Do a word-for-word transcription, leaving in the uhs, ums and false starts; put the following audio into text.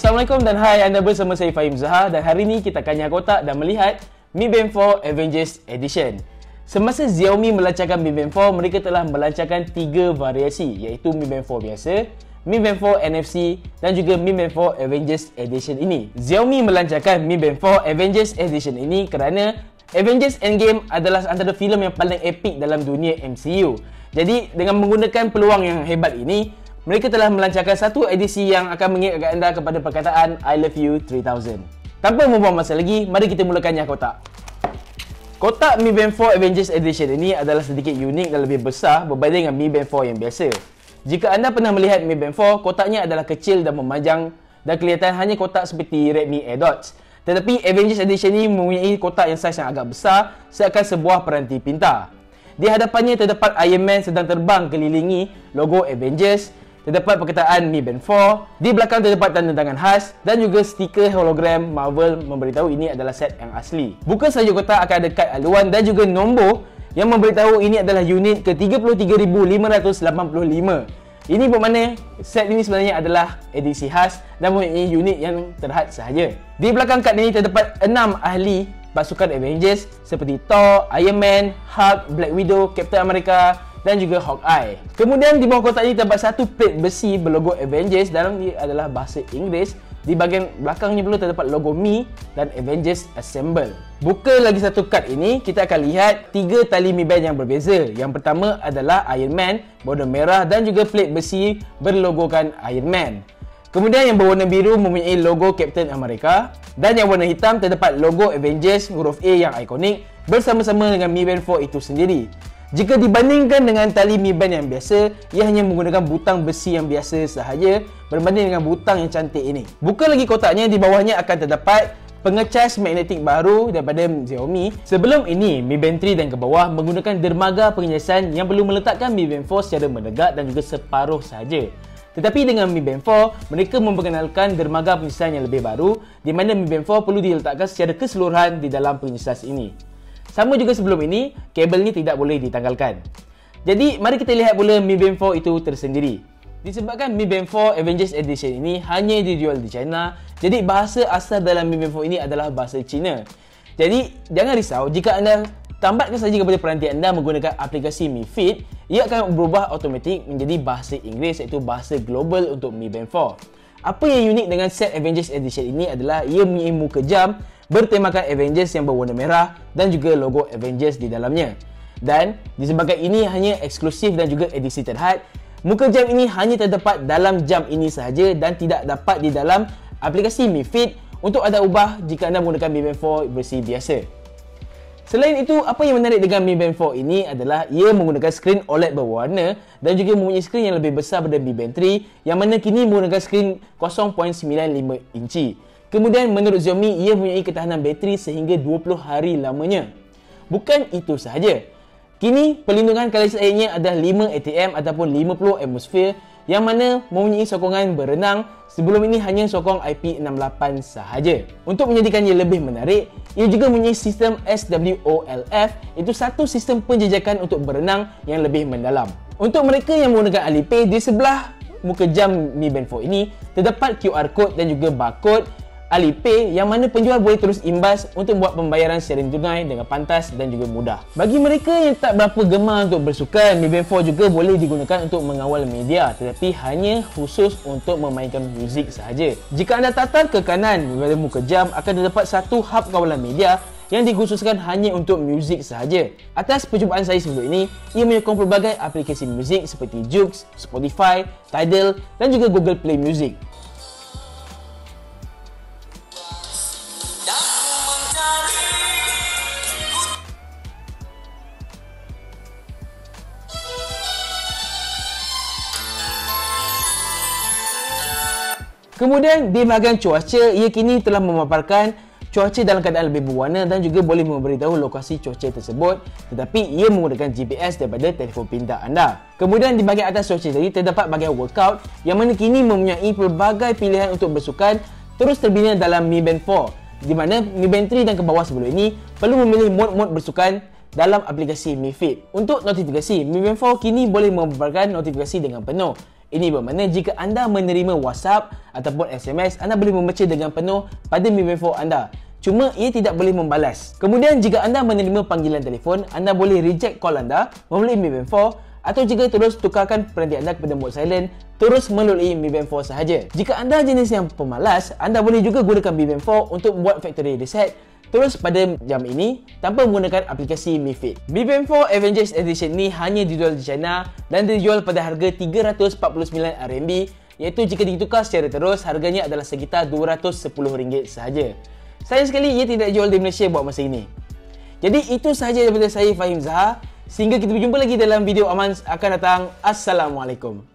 Assalamualaikum dan hai, anda bersama saya Fahim Zahar dan hari ini kita akan nyah kotak dan melihat Mi Band empat Avengers Edition. Semasa Xiaomi melancarkan Mi Band empat, mereka telah melancarkan tiga variasi iaitu Mi Band empat biasa, Mi Band empat N F C dan juga Mi Band empat Avengers Edition ini. Xiaomi melancarkan Mi Band empat Avengers Edition ini kerana Avengers Endgame adalah antara filem yang paling epik dalam dunia M C U. Jadi dengan menggunakan peluang yang hebat ini, mereka telah melancarkan satu edisi yang akan mengingatkan anda kepada perkataan I love you three thousand. Tanpa membuang masa lagi, mari kita mulakan nyah kotak. Kotak Mi Band empat Avengers Edition ini adalah sedikit unik dan lebih besar berbanding dengan Mi Band empat yang biasa. Jika anda pernah melihat Mi Band empat, kotaknya adalah kecil dan memanjang dan kelihatan hanya kotak seperti Redmi AirDots. Tetapi Avengers Edition ini mempunyai kotak yang saiz yang agak besar seakan sebuah peranti pintar. Di hadapannya terdapat Iron Man sedang terbang kelilingi logo Avengers. Terdapat perkataan Mi Band empat, di belakang terdapat tanda tangan khas dan juga stiker hologram Marvel memberitahu ini adalah set yang asli. Bukan sahaja kotak, akan ada kad aluan dan juga nombor yang memberitahu ini adalah unit ke tiga puluh tiga ribu lima ratus lapan puluh lima. Ini bermakna set ini sebenarnya adalah edisi khas dan mempunyai unit yang terhad sahaja. Di belakang kad ini terdapat enam ahli pasukan Avengers seperti Thor, Iron Man, Hulk, Black Widow, Captain America dan juga Hawkeye. Kemudian di bawah kotak ini terdapat satu plate besi berlogo Avengers, dalam dia adalah bahasa Inggeris. Di bahagian belakangnya pula terdapat logo Mi dan Avengers Assemble. Buka lagi satu kad ini, kita akan lihat tiga tali Mi Band yang berbeza. Yang pertama adalah Iron Man berwarna merah dan juga plate besi berlogokan Iron Man. Kemudian yang berwarna biru mempunyai logo Captain America dan yang warna hitam terdapat logo Avengers huruf A yang ikonik bersama-sama dengan Mi Band empat itu sendiri. Jika dibandingkan dengan tali Mi Band yang biasa, ia hanya menggunakan butang besi yang biasa sahaja berbanding dengan butang yang cantik ini. Buka lagi kotaknya, di bawahnya akan terdapat pengecas magnetik baru daripada Xiaomi. Sebelum ini, Mi Band tiga dan ke bawah menggunakan dermaga pengecasan yang perlu meletakkan Mi Band empat secara menegak dan juga separuh sahaja. Tetapi dengan Mi Band empat, mereka memperkenalkan dermaga pengecasan yang lebih baru di mana Mi Band empat perlu diletakkan secara keseluruhan di dalam pengecas ini. Sama juga sebelum ini, kabel ni tidak boleh ditanggalkan. Jadi, mari kita lihat pula Mi Band empat itu tersendiri. Disebabkan Mi Band empat Avengers Edition ini hanya dijual di China, jadi bahasa asal dalam Mi Band empat ini adalah bahasa Cina. Jadi, jangan risau jika anda tambatkan saja kepada peranti anda menggunakan aplikasi Mi Fit, ia akan berubah automatik menjadi bahasa Inggeris iaitu bahasa global untuk Mi Band empat. Apa yang unik dengan set Avengers Edition ini adalah ia mempunyai muka jam bertemakan Avengers yang berwarna merah dan juga logo Avengers di dalamnya. Dan disebabkan ini hanya eksklusif dan juga edisi terhad, muka jam ini hanya terdapat dalam jam ini sahaja dan tidak dapat di dalam aplikasi Mi Fit untuk anda ubah jika anda menggunakan Mi Band empat versi biasa. Selain itu, apa yang menarik dengan Mi Band empat ini adalah ia menggunakan skrin O L E D berwarna dan juga mempunyai skrin yang lebih besar daripada Mi Band tiga yang mana kini menggunakan skrin kosong perpuluhan sembilan lima inci. Kemudian menurut Xiaomi, ia mempunyai ketahanan bateri sehingga dua puluh hari lamanya. Bukan itu sahaja. Kini perlindungan kali airnya adalah lima A T M ataupun lima puluh atmosfer yang mana mempunyai sokongan berenang. Sebelum ini hanya sokong I P enam lapan sahaja. Untuk menjadikannya lebih menarik, ia juga mempunyai sistem S W O L F, iaitu satu sistem penjejakan untuk berenang yang lebih mendalam. Untuk mereka yang menggunakan Alipay, di sebelah muka jam Mi Band empat ini terdapat Q R code dan juga barcode Alipay yang mana penjual boleh terus imbas untuk buat pembayaran secara tunai dengan pantas dan juga mudah. Bagi mereka yang tak berapa gemar untuk bersukan, Mi Band empat juga boleh digunakan untuk mengawal media tetapi hanya khusus untuk memainkan muzik sahaja. Jika anda tatar ke kanan pada muka jam, akan terdapat satu hub kawalan media yang dikhususkan hanya untuk muzik sahaja. Atas percubaan saya sebelum ini, ia menyokong pelbagai aplikasi muzik seperti Joox, Spotify, Tidal dan juga Google Play Music. Kemudian di bahagian cuaca, ia kini telah memaparkan cuaca dalam keadaan lebih berwarna dan juga boleh memberitahu lokasi cuaca tersebut, tetapi ia menggunakan G P S daripada telefon pintar anda. Kemudian di bahagian atas cuaca tadi terdapat bahagian workout yang mana kini mempunyai pelbagai pilihan untuk bersukan terus terbina dalam Mi Band empat, di mana Mi Band tiga dan ke bawah sebelum ini perlu memilih mod-mod bersukan dalam aplikasi Mi Fit. Untuk notifikasi, Mi Band empat kini boleh membabarkan notifikasi dengan penuh. Ini bermakna jika anda menerima WhatsApp ataupun S M S, anda boleh membaca dengan penuh pada Mi Band empat anda. Cuma ia tidak boleh membalas. Kemudian jika anda menerima panggilan telefon, anda boleh reject call anda melalui Mi Band empat, atau jika terus tukarkan peranti anda kepada mode silent terus melalui Mi Band empat sahaja. Jika anda jenis yang pemalas, anda boleh juga gunakan Mi Band empat untuk buat factory reset terus pada jam ini tanpa menggunakan aplikasi Mi Fit. Mi Band empat Avengers Edition ni hanya dijual di China dan dijual pada harga tiga ratus empat puluh sembilan R M B, iaitu jika ditukar secara terus harganya adalah sekitar dua ratus sepuluh ringgit sahaja. Sayang sekali ia tidak dijual di Malaysia buat masa ini. Jadi itu sahaja daripada saya, Fahim Zahar. Sehingga kita berjumpa lagi dalam video Aman akan datang. Assalamualaikum.